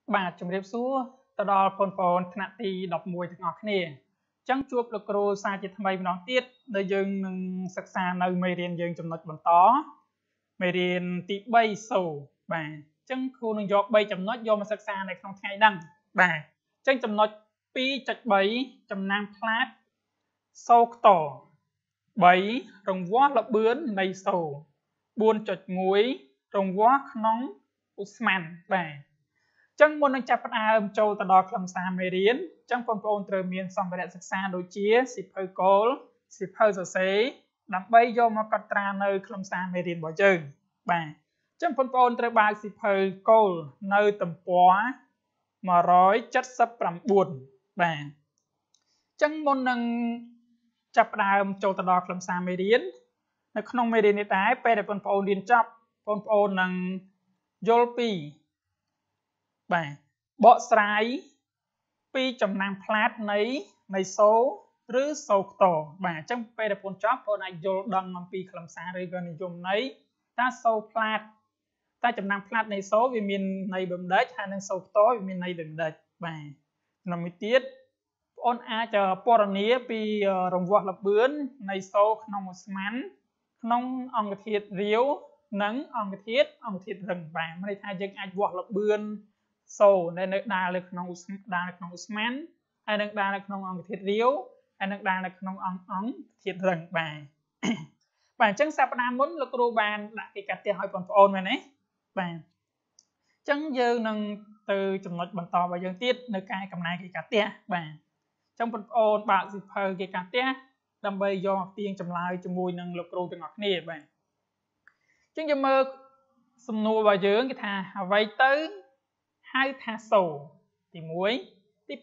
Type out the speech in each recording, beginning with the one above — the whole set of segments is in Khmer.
បាទជំរាបសួរទៅដល់បងប្អូនថ្នាក់ទី11ទាំងអស់គ្នាអញ្ចឹងជួបលោកគ្រូសាជាថ្មីម្ដងទៀតដែលយើងនឹងសិក្សានៅមេរៀនយើងចំណុចបន្តមេរៀនទី3សូបាទអញ្ចឹងគ្រូនឹងយក3ចំណុចយកមកសិក្សានៅក្នុងថ្ងៃហ្នឹងបាទអញ្ចឹងចំណុច 2.3 ចំណាំផ្លាតសូខ្ទ3រង្វាស់ល្បឿននៃសូ 4.1 រង្វាស់ក្នុងឧស្ម័នបាទចឹងមុននឹងចាប់ផ្ដើមចូលទៅដល់ខ្លឹមសារមេរៀនចឹងបងប្អូនត្រូវមានសម្ភារៈសិក្សាដូចជាសៀវភៅគោលសៀវភៅសរសេរដើម្បីយកមកកត់ត្រានៅខ្លឹមសារមេរៀនរបស់យើងបាទចឹងបងប្អូនត្រូវបើកសៀវភៅគោលនៅទំព័រ179បាទចឹងមុននឹងចាប់ផ្ដើមចូលទៅដល់ខ្លឹមសារមេរៀននៅក្នុងមេរៀននេះដែរពេលដែលបងប្អូនរៀនចប់បងប្អូននឹងយល់ពីបាទបកស្រាយពីចំណាំផ្លាតនៃសូឬសូខ្ទបាទអញ្ចឹងពេលដែលបងចប់បងអាចយល់ដឹងអំពីខ្លឹមសារឬក៏និយមន័យតើសូផ្លាតតើចំណាំផ្លាតនៃសូវាមានន័យបំដេចហើយនឹងសូខ្ទវាមានន័យបំដេចបាទក្នុងមួយទៀតបងអាចពណ៌នាពីរង្វាស់ល្បឿននៃសូក្នុងឧស្ម័នក្នុងអង្គធាតុរាវនិងអង្គធាតុរឹងបាទមានន័យថាយើងអាចវាស់ល្បឿនសូនៅដើរនៅក្នុងឧស្ម័នហើយនឹងដើរនៅក្នុងអង្គធាតុរាវហើយនឹងដើរនៅក្នុងអង្គធាតុរឹងបាទអញ្ចឹងសប្តាហ៍មុនលោកគ្រូបានដាក់គេកាត់ផ្ទះឲ្យបងប្អូនមែនទេបាទអញ្ចឹងយើងនឹងទៅចំណុចបន្តរបស់យើងទៀតនៅការកំណែគេកាត់ផ្ទះបាទអញ្ចឹងបងប្អូនបើកសៀវភៅគេកាត់ផ្ទះដើម្បីយកមកទាញចម្លើយជាមួយនឹងលោកគ្រូទាំងអស់គ្នាបាទអញ្ចឹងយើងមើលសំណួររបស់យើងគេថាអ្វីទៅហៅថាសូទី1ទី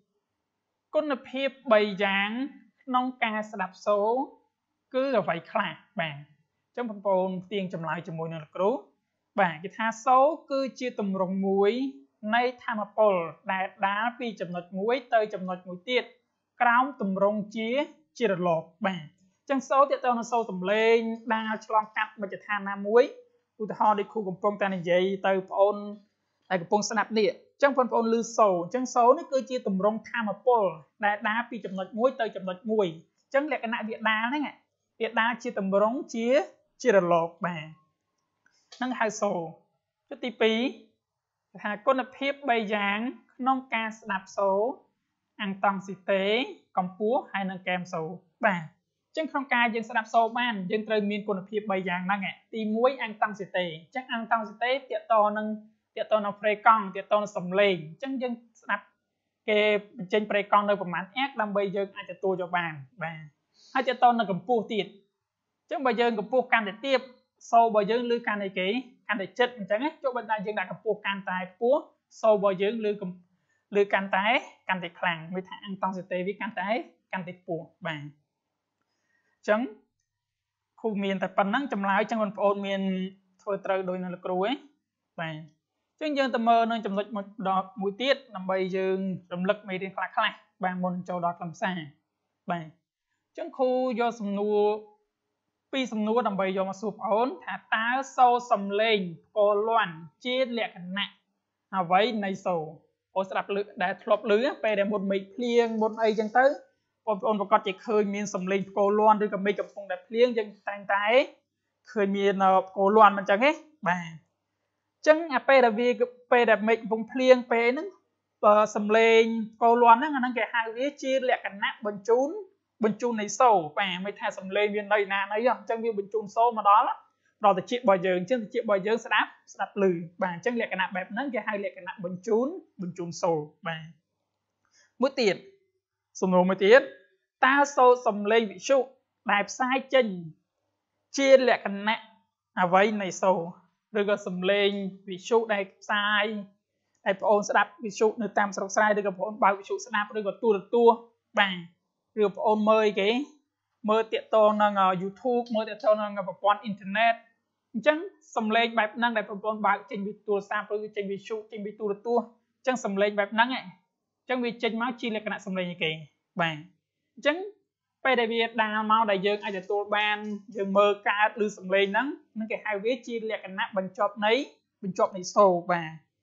2គុណភាព3យ៉ាងក្នុងការស្ដាប់សូគឺអ្វីខ្លះបាទអញ្ចឹងបងប្អូនទាញចម្លើយជាមួយនឹងលោកគ្រូបាទគេថាសូគឺជាទម្រង់មួយនៃថាមពលដែលដាលពីចំណុចមួយទៅចំណុចមួយទៀតក្រោមទម្រង់ជារលកបាទអញ្ចឹងសូទាក់ទងនឹងសូសំឡេងដាលឆ្លងកាត់មជ្ឈដ្ឋានណាមួយឧទាហរណ៍ដូចគ្រូកំពុងតែនិយាយទៅបងប្អូនដែលកំពុងស្ដាប់នេះអញ្ចឹងបងប្អូនឮសូអញ្ចឹងសូនេះគឺជាទម្រង់ថាមពលដែលដាលពីចំណុចមួយទៅចំណុចមួយអញ្ចឹងលក្ខណៈវាដាលហ្នឹងវាដាលជាទម្រង់ជារលកបាទហ្នឹងហៅសូទី2គេថាគុណភាព3យ៉ាងក្នុងការស្ដាប់សូអាំងតង់ស៊ីតេកម្ពស់ហើយនិងកែមសូបាទអញ្ចឹងក្នុងការយើងស្ដាប់សូបានយើងត្រូវមានគុណភាព3យ៉ាងហ្នឹងទី1អាំងតង់ស៊ីតេអញ្ចឹងអាំងតង់ស៊ីតេទាក់ទងនឹងប្រេកង់ទាក់ទងនឹងសំឡេងអញ្ចឹងយើងស្ដាប់គេបញ្ចេញប្រេកង់នៅប្រមាណអែកដើម្បីយើងអាចទទួលយកបានបាទហើយទាក់ទងនឹងកម្ពស់ទៀតអញ្ចឹងបើយើងកម្ពស់កាន់តែទាបសូរបស់យើងឮកាន់តែគេកាន់តែចិត្តអញ្ចឹងចុះបើយើងដាក់កម្ពស់កាន់តែខ្ពស់សូរបស់យើងឮកាន់តែខ្លាំងមានថាអាំងតង់ស៊ីតេវាកាន់តែខ្ពស់បាទអញ្ចឹងគ្រូមានតែប៉ុណ្្នឹងចម្លើយអញ្ចឹងបងប្អូនមានធ្វើត្រូវដោយនៅលោកគ្រូទេបាទអញ្ចឹងយើងទៅមើលនឹងចំណុចមួយទៀតដើម្បីយើងរំលឹកមេរៀនខ្លះបាទមុនចូលដល់ខ្លឹមសារបាទអញ្ចឹងគ្រូយកសំណួរពីសំណួរដើម្បីយកមកសួរបងប្អូនថាតើសូសំឡេងផ្គរលាន់ជាលក្ខណៈអ្វីនៃសូអូស្ដាប់ឮដែលធ្លាប់ឮពេលដែលមុនមេឃភ្លៀងមុនអីចឹងទៅបងប្អូនប្រកាសជាឃើញមានសំឡេងផ្គរលាន់ឬក៏មេឃកំពុងតែភ្លៀងយើងតែងតែឃើញមានផ្គរលាន់មិនចឹងទេបាទអញ្ចឹងពេលដែលមេឃកំពុងភ្លៀងពេលហ្នឹងបើសំឡេងផ្គរលាន់ហ្នឹងអាហ្នឹងគេហៅវាជាលក្ខណៈបញ្ជូននៃសូបាទមិនថាសំឡេងវានៅណាអញ្ចឹងវាបញ្ជូនសូមកដល់ត្រចៀករបស់យើងអញ្ចឹងត្រចៀករបស់យើងស្ដាប់ឮបាទអញ្ចឹងលក្ខណៈបែបហ្នឹងគេហៅលក្ខណៈបញ្ជូនសូបាទមួយទៀតសំណួរមួយទៀតតើសូសំឡេងវិទ្យុដែលផ្សាយចេញជាលក្ខណៈអ្វីនៃសូឬក៏សំឡេងវិទ្យុដែលផ្សាយឲ្យបងប្អូនស្ដាប់វិទ្យុនៅតាមស្រុកស្រែឬក៏បងប្អូនបើកវិទ្យុស្ដាប់ឬក៏ទូរទស្សន៍បាទឬបងប្អូនមើលគេមើលតាក់ទងនឹង YouTube មើលតាក់ទងនឹងប្រព័ន្ធអ៊ីនធឺណិតអញ្ចឹងសំឡេងបែបហ្នឹងដែលបងប្អូនបើកចេញពីទូរស័ព្ទឬចេញវិទ្យុចេញពីទូរទស្សន៍អញ្ចឹងសំឡេងបែបហ្នឹងអញ្ចឹងវាចេញមកជាលក្ខណៈសំឡេងគេបាទអញ្ចឹងពេលដែលវាដាលមកដែលយើងអាចទទួលបានយើងមើលកើតឬសំឡេងហ្នឹងគេហៅវាជាលក្ខណៈបញ្ចប់នៃសូបាទ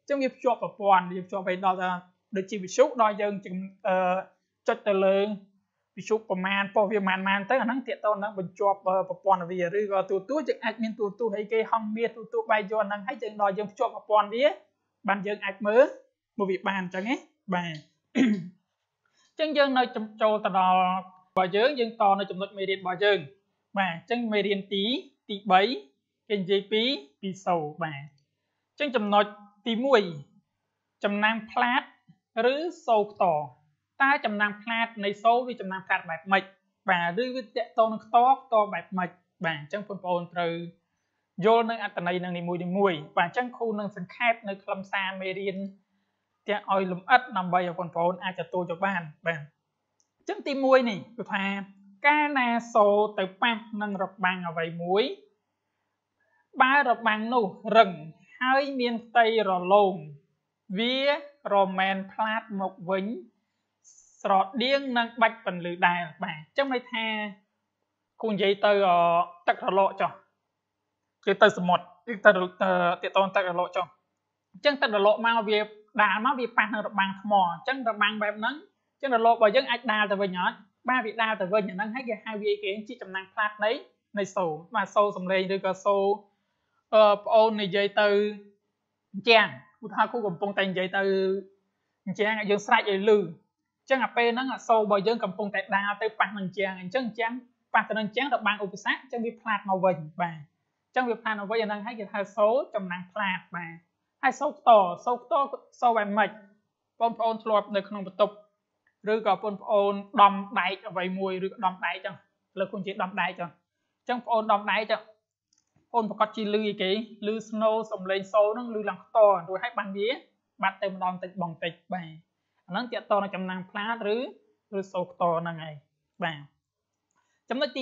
ចឹងវាភ្ជាប់ប្រព័ន្ធវាភ្ជាប់ไปដល់ដូចជាវិទ្យុដល់យើងចុចទៅលើវិទ្យុប្រមាណពោះវាប្រមាណទៅអាហ្នឹងទាក់ទងនឹងបញ្ជាប់ប្រព័ន្ធវាឬក៏ទូរទស្សន៍យើងអាចមានទូរទស្សន៍អីគេហង្សមាសទូរទស្សន៍បាយយន់ហ្នឹងហើយយើងដល់យើងភ្ជាប់ប្រព័ន្ធវាបានយើងអាចមើលវាបានអញ្ចឹងណាបាទអញ្ចឹងយើងនៅចូលទៅដល់របស់យើងតនៅចំណុចមេរៀនរបស់យើងបាទអញ្ចឹងមេរៀនទី3គេនិយាយពីសូរបាទអញ្ចឹងចំណុចទី1ចំណាំផ្លាតឬសូរខ្ទរតើចំណាំផ្លាតនៃសូរវាចំណាំផ្លាតបែបម៉េចបាទឬវាតកតងនឹងខ្ទរបែបម៉េចបាទអញ្ចឹងបងប្អូនត្រូវយល់នៅអត្ថន័យនឹងនីមួយៗបាទអញ្ចឹងគ្រូនឹងសង្ខេបនៅខ្លឹមសារមេរៀនទាំងឲ្យលម្អិតដើម្បីឲ្យបងប្អូនអាចទទួលយកបានបាទអញ្ចឹងទី1នេះគឺថាកាលណាសូរទៅប៉ះនឹងរបាំងអ្វីមួយបើរបាំងនោះរឹងហើយមានផ្ទៃរលោងវារមែនផ្លាតមកវិញស្រដៀងនឹងបាច់ពន្លឺដែរបាទអញ្ចឹងន័យថាគូនិយាយទៅទឹករលកចុះគឺទៅសមុទ្រគឺទៅទាក់ទងទឹករលកចុះអញ្ចឹងទឹករលកមកវាដាល់មកវាប៉ះនឹងរបាំងថ្មអញ្ចឹងរបាំងបែបហ្នឹងអញ្ចឹងរលករបស់យើងអាចដាល់ទៅវិញអត់បាទវាដាល់ទៅវិញអាហ្នឹងហើយគេហៅវាគេជាចំណាំងផ្លាតនៃសូរបាទសូរសំឡេងឬក៏សូរប្អូននិយាយទៅអញ្ចឹងឧទាហរណ៍គ្រូកំពុងតែនិយាយទៅអញ្ចឹងយើងស្រែកឲ្យលឺអញ្ចឹងអាពេលហ្នឹងសូររបស់យើងកំពុងតែដាល់ទៅប៉ះនឹងអញ្ចឹងប៉ះទៅនឹងអញ្ចឹងរបាំងឧបសគ្គអញ្ចឹងវាផ្លាតមកវិញបាទអញ្ចឹងវាផ្លាតមកវិញអាហ្នឹងហើយគេហៅសូរចំណាំងផ្លាតបាទហើយសូរខ្ទរសូរបែបម៉េចបងប្អូនធ្លាប់នៅក្នុងបន្ទប់ឬក៏បងប្អូនដំដែកអ្វីមួយឬក៏ដំដែកចឹងលើគូនិយាយដំដែកចឹងអញ្ចឹងបងប្អូនដំដែកចឹងបងប្រកាសជាលឺអីគេលឺស្នូសំឡេងសូរហ្នឹងលឺឡើងខ្ទររួចហើយបានវាបាត់ទៅម្ដងតិចបងតិចបាទអាហ្នឹងទាក់ទងនឹងចំណាំងផ្លាតឬសូរខ្ទរហ្នឹងហើយបាទចំណុចទី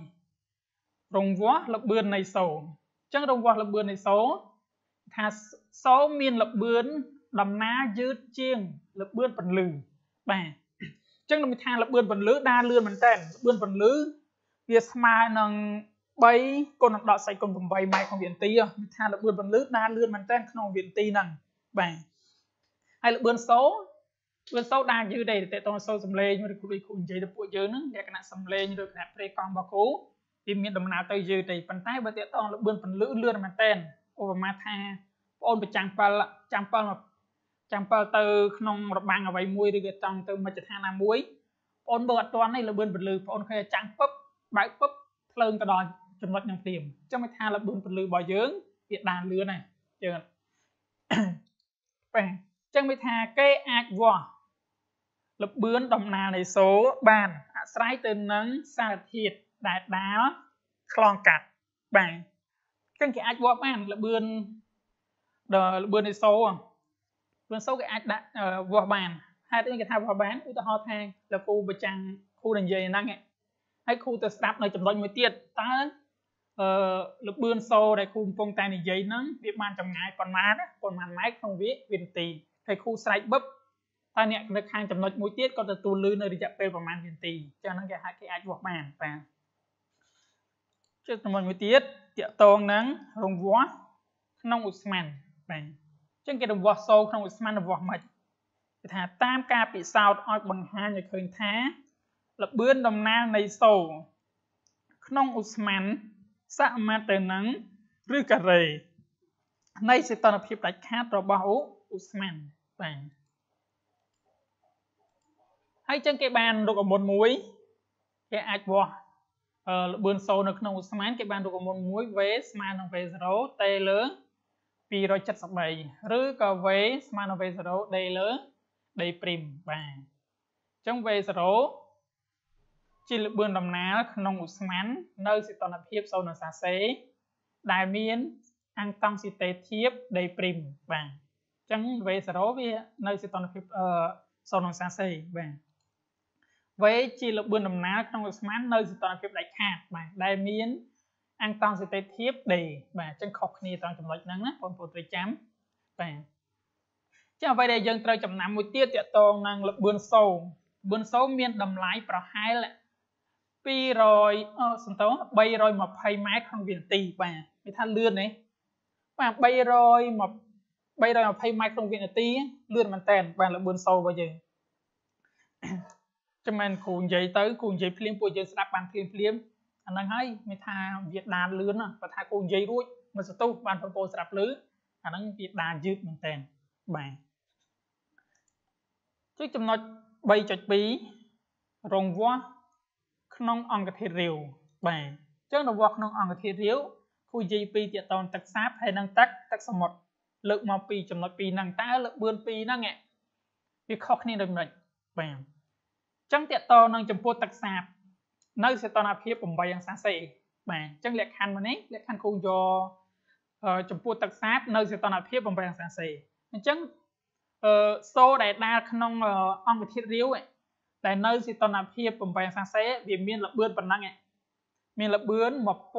3រង្វាស់ល្បឿននៃសូរអញ្ចឹងរង្វាស់ល្បឿននៃសូរថាសូរមានល្បឿនដំណើរយឺតជាងល្បឿនពន្លឺបាទអញ្ចឹងខ្ញុំថាល្បឿនពន្លឺដើរលឿនមែនតើល្បឿនពន្លឺវាស្មើនឹង3គុណនឹងដកសេចក្ដីគុណ8ម៉ែត្រក្នុងវិនាទីមានថាល្បឿនពន្លឺដើរលឿនមែនតើក្នុងវិនាទីហ្នឹងបាទហើយល្បឿនសូរដើរយឺតទេតើតើសូរសំឡេងឬគ្រូនិយាយទៅពួកយើងហ្នឹងលក្ខណៈសំឡេងឬគណៈព្រេកង់របស់គ្រូវាមានដំណើរទៅយឺតទេប៉ុន្តែបើតើតើល្បឿនពន្លឺលឿនមែនតើឧបមាថាបងអូនប្រចាំ7ទៅក្នុងរបាំងអ្វីមួយឬក៏ចង់ទៅមជ្ឈដ្ឋានណាមួយបងអូនបើអត់ទាន់ទេល្បឿនពន្លឺបងអូនឃើញចាំងពឹបបើកពឹបភ្លើងទៅដល់ចំណុចនឹងព្រាមអញ្ចឹងមិនថាល្បឿនពន្លឺរបស់យើងវាដើរលឿនហើយយើងបាទអញ្ចឹងមិនថាគេអាចវាស់ល្បឿនដំណើរនៃសូរបានអាស្រ័យទៅនឹងសារធាតុដែលដាល់ឆ្លងកាត់បាទអញ្ចឹងគេអាចវាស់បានល្បឿននៃសូរគេអាចដាក់វាស់បានហេតុអីគេថាវាស់បានឧទាហរណ៍ថាលោកគ្រូប្រចាំគ្រូនិយាយហ្នឹងហើយគ្រូទៅស្ដាប់នៅចំណុចមួយទៀតតើល្បឿនសូរដែលគ្រូកំពុងតែនិយាយហ្នឹងវាបានចម្ងាយប៉ុន្មានម៉ែត្រក្នុងវិនាទីហើយគ្រូស្រែកបឹបតែអ្នកនៅខាងចំណុចមួយទៀតក៏ទទួលលឺនៅរយៈពេលប្រហែលវិនាទីអញ្ចឹងហ្នឹងគេអាចវាស់បានបាទជិះចំណុចមួយទៀតតាក់ទងនឹងរង្វាស់ក្នុងឧស្ម័នបាទអញ្ចឹងគេរង្វាស់សូរក្នុងឧស្ម័នរង្វាស់មិនគេថាតាមការពិសោធន៍ឲ្យបង្ហាញឲ្យឃើញថាល្បឿនដំណើរនៃសូរក្នុងឧស្ម័នសមទៅនឹងឬការ៉េនៃសីតុណ្ហភាពដាច់ខាតរបស់ឧស្ម័នបាទហើយចឹងគេបានរូបមន្តមួយគេអាចវាស់ល្បឿនសូរនៅក្នុងឧស្ម័នគេបានរូបមន្តមួយ V ស្មើនឹង V0 T លើ273ឬក៏ V ស្មើនឹង V0 D លើ D' បាទអញ្ចឹង V0 ជាល្បឿនដំណើរក្នុងឧស្ម័ននៅសីតុណ្ហភាព0 អង្សាសេដែលមានអាំងតង់ស៊ីតេធៀប D' បាទអញ្ចឹង V0 វានៅសីតុណ្ហភាព0 អង្សាសេបាទV ជាល្បឿនដំណើរក្នុងឧស្ម័ននៅសីតុណ្ហភាពដាច់ខាតបាទដែលមានអាំងតង់ស៊ីតេធៀប D បាទអញ្ចឹងខុសគ្នាត្រង់ចំណុចហ្នឹងណាបងប្អូនត្រូវចាំបាទចឹងអ្វីដែលយើងត្រូវចំណាំមួយទៀតទាក់ទងនឹងល្បឿនសូរមានតម្លៃប្រហែល320ម៉ែត្រក្នុងវិនាទីបាទគេថាលឿនទេបាទ320 320 ម៉ែត្រក្នុងវិនាទីលឿនមែនតើបានល្បឿនសូរបស់យើងចាំមែនគ្រូនិយាយទៅគ្រូនិយាយភ្លាមពួកយើងស្ដាប់បានភ្លាមអាហ្នឹងហើយមានថាវាដានលឿនបើថាគ្រូនិយាយរួចមិនសន្ទុះបានបងប្អូនស្ដាប់ឮអាហ្នឹងវាដានយឺតមែនតើបាទចុចចំណុច 3.2 រង្វាស់ក្នុងអង្គធាតុរាវបាទអញ្ចឹងរង្វាស់ក្នុងអង្គធាតុរាវគ្រូនិយាយពីទាក់ទងទឹកសាបហើយនិងទឹកសមុទ្រលើកមកពីចំណុច2ហ្នឹងតើល្បឿន2ហ្នឹងវាខុសគ្នាដូចម៉េចបាទអញ្ចឹងទាក់ទងនឹងចំពោះទឹកសាបនៅសីតុណ្ហភាព8អង្សាសេបាទអញ្ចឹងលក្ខខណ្ឌមួយនេះលក្ខខណ្ឌគ្រូយកចំពោះទឹកសាបនៅសីតុណ្ហភាព8អង្សាសេអញ្ចឹងសូដែលដាល់ក្នុងអង្គធាតុរាវដែលនៅសីតុណ្ហភាព8អង្សាសេវាមានល្បឿនប៉ុណ្ណឹងមានល្បឿន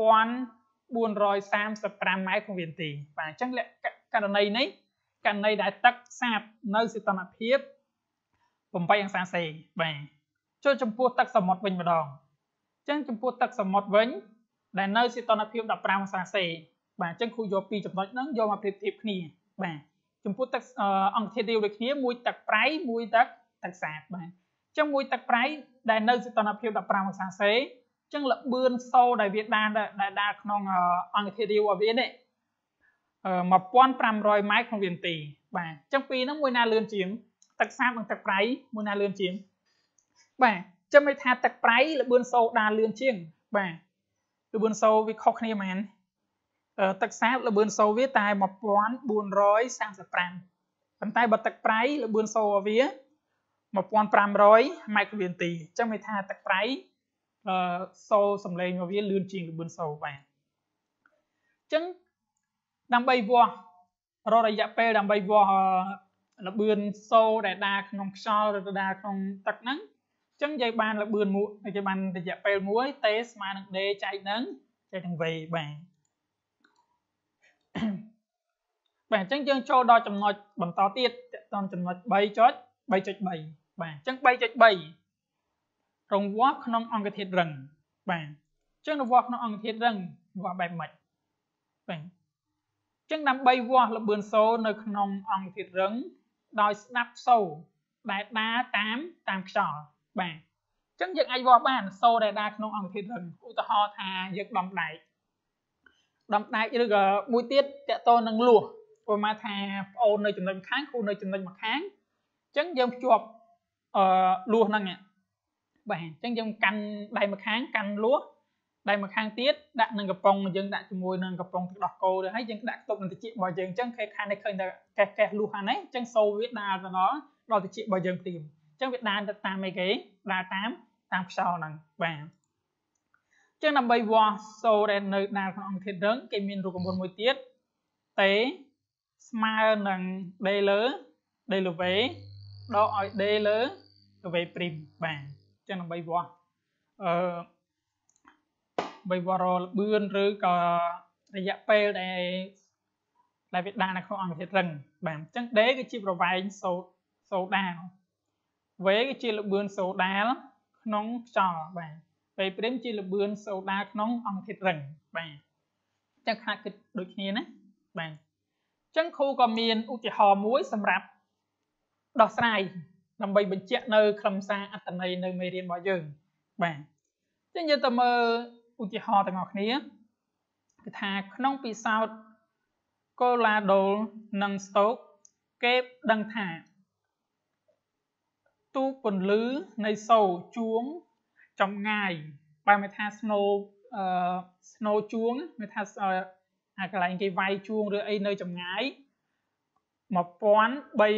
1435 ម៉ែត្រក្នុងវិនាទីបាទអញ្ចឹងករណីនេះករណីដែលទឹកសាបនៅសីតុណ្ហភាព8អង្សាសេបាទចូលចំពោះទឹកសមុទ្រវិញម្ដងអញ្ចឹងចំពោះទឹកសមុទ្រវិញដែលនៅសីតុណ្ហភាព15អង្សាសេបាទអញ្ចឹងគ្រូយកពីរចំណុចហ្នឹងយកមកប្រៀបធៀបគ្នាបាទចំពោះទឹកអង្គធាតុរាវដូចគ្នាមួយទឹកប្រៃមួយទឹកសាបបាទអញ្ចឹងមួយទឹកប្រៃដែលនៅសីតុណ្ហភាព15អង្សាសេអញ្ចឹងល្បឿនសូដែលវាដាល់ក្នុងអង្គធាតុរាវរបស់វានេះ1500 ម៉ែត្រក្នុងវិនាទីបាទអញ្ចឹងពីរហ្នឹងមួយណាលឿនជាងទឹកសាបនិងទឹកប្រៃមួយណាលឿនជាងបាទចាំមិនថាទឹកប្រៃល្បឿនសូដាល់លឿនជាងបាទល្បឿនសូវាខុសគ្នាមែនទឹកសាបល្បឿនសូវាតែ1435ប៉ុន្តែបើទឹកប្រៃល្បឿនសូរបស់វា1500 ម៉ែត្រក្នុងវិនាទីអញ្ចឹងមានថាទឹកប្រៃសូសំឡេងរបស់វាលឿនជាងល្បឿនសូបាទអញ្ចឹងដើម្បីវាស់រករយៈពេលដើម្បីវាស់ល្បឿនសូដែលដាល់ក្នុងខ្យល់ឬដាល់ក្នុងទឹកហ្នឹងអញ្ចឹងយើងបានល្បឿនមួយយើងបានរយៈពេលមួយ t ស្មើនឹង d ចែកនឹង v បាទបាទអញ្ចឹងយើងចូលដល់ចំណុចបន្តទៀតតាមចំណុច 3.3 បាទអញ្ចឹង 3.3 រង្វាស់ក្នុងអង្គធាតុរឹងបាទអញ្ចឹងរង្វាស់ក្នុងអង្គធាតុរឹងវាស់បែបម៉េចបាទអញ្ចឹងដើម្បីវាស់ល្បឿនសូនៅក្នុងអង្គធាតុរឹងដោយស្ដាប់សូដែលដាល់តាមខ្យល់បាទអញ្ចឹងយើងអាចវាស់បានសូដែលដាល់ក្នុងអង្គធាតុរឹងឧទាហរណ៍ថាយើងដំដែកឬក៏មួយទៀតតកតនឹងលួសព្រោះមកថាប្អូននៅចំណុចម្ខាងគ្រូនៅចំណុចម្ខាងអញ្ចឹងយើងភ្ជាប់លួសហ្នឹងបាទអញ្ចឹងយើងកាន់ដៃម្ខាងកាន់លួសដៃម្ខាងទៀតដាក់នឹងកំប៉ុងយើងដាក់ជាមួយនឹងកំប៉ុងទឹកដោះគោទៅហើយយើងដាក់ខ្ទប់នឹងត្រចៀករបស់យើងអញ្ចឹងខាងនេះឃើញតែកេះលួសខាងនេះអញ្ចឹងសូវាដាល់ទៅដល់ត្រចៀករបស់យើងព្រាមអញ្ចឹងវាដាល់ទៅតាមអីគេដាល់តាមខ្យល់ហ្នឹងបាទអញ្ចឹងដើម្បីវាស់សូដែលនៅដាល់ក្នុងអង្គធាតុរឹងគេមានរូបមន្តមួយទៀតតេស្មើនឹង d លើ v ដកឲ្យ d លើ v ព្រីមបាទអញ្ចឹងដើម្បីវាស់ល្បឿនឬក៏រយៈពេលដែលវាដាល់នៅក្នុងអង្គធាតុរឹងបាទអញ្ចឹង d គឺជាប្រវែងសូដាល់ v គឺជាល្បឿនសូដាល់ក្នុងខ្យល់បាទ v ព្រីមជាល្បឿនសូដាល់ក្នុងអង្គធាតុរឹងបាទអញ្ចឹងខាត់គិតដូចគ្នាណាបាទអញ្ចឹងគ្រូក៏មានឧទាហរណ៍មួយសម្រាប់ដោះស្រាយដើម្បីបញ្ជាក់នៅខ្លឹមសារអត្ថន័យនៅមេរៀនរបស់យើងបាទអញ្ចឹងយើងទៅមើលឧទាហរណ៍ទាំងអស់គ្នាគឺថាក្នុងពិសោធន៍កូឡាដូលនិងស្តូកគេដឹងថាទូពន្លឺនៃសូជួងចម្ងាយបែរមកថាស្នូជួងមានថាកន្លែងគេវាយជួងឬអីនៅចម្ងាយ13487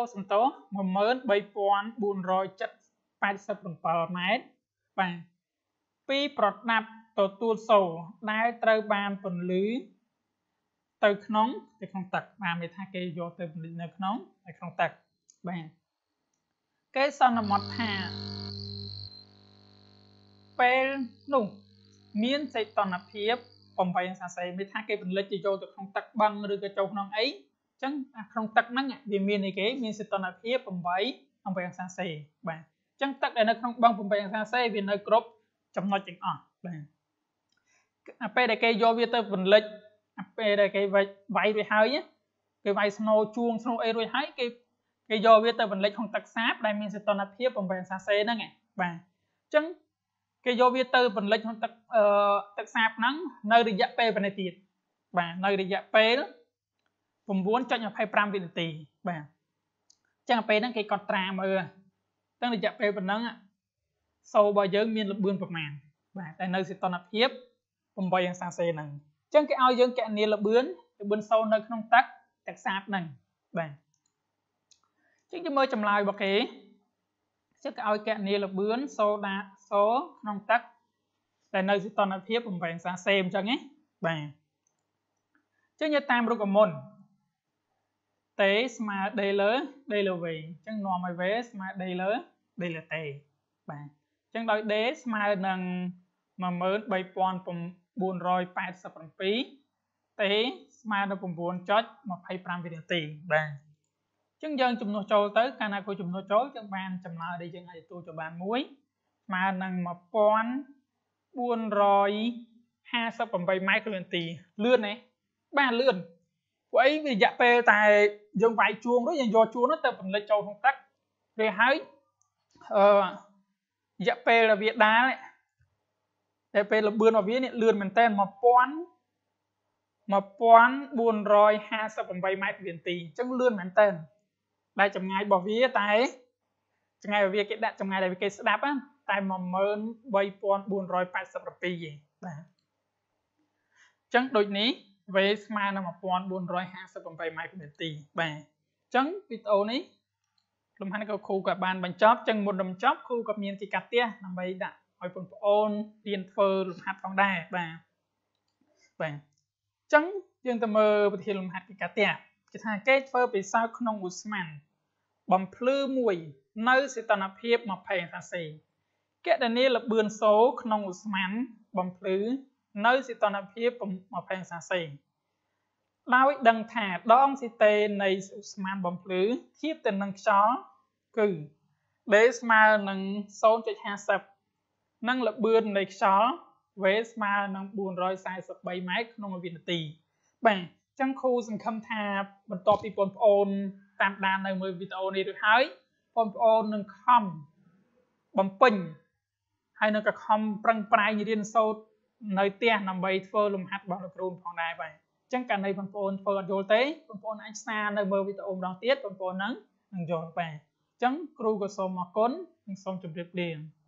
ម៉ែត្របាទពីប្រដាប់ទទួលសូដែលត្រូវបានពន្លឺទៅក្នុងទឹកបានមានថាគេយកទៅពន្លឺនៅក្នុងទឹកបាទគេសន្មតថាពេលនោះមានសីតុណ្ហភាព8អង្សាសេមានថាគេពន្លឺទៅយកទៅក្នុងទឹកបឹងឬក៏ចូលក្នុងអីអញ្ចឹងក្នុងទឹកហ្នឹងវាមានអីគេមានសីតុណ្ហភាព8អង្សាសេបាទអញ្ចឹងទឹកដែលនៅក្នុងបឹង8អង្សាសេវានៅគ្រប់ចំណុចទាំងអស់បាទពេលដែលគេយកវាទៅពន្លឺពេលដែលគេវាយវាហើយគេវាយស្នូជួងស្នូអីរួចហើយគេយកវាទៅបន្លិចក្នុងទឹកសាបដែលមានសីតុណ្ហភាព8អង្សាសេហ្នឹងបាទអញ្ចឹងគេយកវាទៅបន្លិចក្នុងទឹកសាបហ្នឹងនៅរយៈពេលប៉ុណ្ណេះទៀតបាទនៅរយៈពេល 9.25 វិនាទីបាទអញ្ចឹងពេលហ្នឹងគេកត់ត្រាមើលទាំងរយៈពេលប៉ុណ្ណឹងសូររបស់យើងមានល្បឿនប្រមាណបាទតែនៅសីតុណ្ហភាព8អង្សាសេហ្នឹងអញ្ចឹងគេឲ្យយើងគណនាល្បឿនសូរនៅក្នុងទឹកសាបហ្នឹងបាទអញ្ចឹងយើងមើលចម្លើយរបស់គេចឹងគេឲ្យគណនាល្បឿនសូរក្នុងទឹកដែលនៅសីតុណ្ហភាព8អង្សាសេអញ្ចឹងណាបាទអញ្ចឹងយើងតាមរូបមន្តt ស្មើ d លើ v អញ្ចឹងនាំឲ្យ v ស្មើ d លើ t បាទអញ្ចឹងដោយ d ស្មើនឹង 13987 t ស្មើនឹង 9.25 វិនាទីបាទអញ្ចឹងយើងចំនួនចូលទៅកាលណាគូចំនួនចូលយើងបានចម្លើយដែលយើងអាចទទួលចូលបានមួយស្មើនឹង 1458 ម៉ែត្រវិនាទីលឿនទេបាទលឿនព្រោះអីវារយៈពេលតែយើងវាយជួងនោះយើងយកជួងនោះទៅបន្លិចចូលក្នុងទឹករួចហើយរយៈពេលវាដាល់តែពេលល្បឿនរបស់វានេះលឿនមែនតើ1458 ម៉ែត្រវិនាទីអញ្ចឹងលឿនមែនតើដែលចម្ងាយរបស់វាតែចម្ងាយរបស់វាគេដាក់ចម្ងាយដែលគេស្ដាប់តែ 13487 ទេបាទអញ្ចឹងដូចនេះ v ស្មើនឹង 1458 ម៉ែត្រវិនាទីបាទអញ្ចឹងវីដេអូនេះលំហាត់ក៏គ្រូក៏បានបញ្ចប់អញ្ចឹងមុននឹងបញ្ចប់គ្រូក៏មានជាកាត់ផ្ទះដើម្បីដាក់ឲ្យបងប្អូនរៀនធ្វើលំហាត់ផងដែរបាទអញ្ចឹងយើងទៅមើលវិធីលំហាត់ពីកាត់ផ្ទះគេថាគេធ្វើពិសោធន៍ក្នុងឧស្ម័នបំភ្លឺមួយនៅសីតុណ្ហភាព20អង្សាសេគណនាល្បឿនសូរក្នុងឧស្ម័នបំភ្លឺនៅសីតុណ្ហភាព20អង្សាសេដោយដឹងថាដងស៊ីតេនៃឧស្ម័នបំភ្លឺធៀបទៅនឹងខ្យល់គឺ d ស្មើនឹង 0.50 និងល្បឿននៃខ្យល់ v ស្មើនឹង 443 ម៉ែត្រក្នុងវិនាទីបាទអញ្ចឹងគ្រូសង្ឃឹមថាបន្ទាប់ពីបងប្អូនតាមដាននៅមើលវីដេអូនេះរួចហើយបងប្អូននឹងខំបំពេញហើយនឹងក៏ខំប្រឹងប្រែងរៀនសូត្រនៅផ្ទះដើម្បីធ្វើលំហាត់របស់លោកគ្រូផងដែរបាទអញ្ចឹងកាលណាបងប្អូនធ្វើអត់យល់ទេបងប្អូនអាចសារនៅមើលវីដេអូម្ដងទៀតបងប្អូននឹងយល់បាទអញ្ចឹងគ្រូក៏សូមអរគុណនិងសូមជម្រាបលា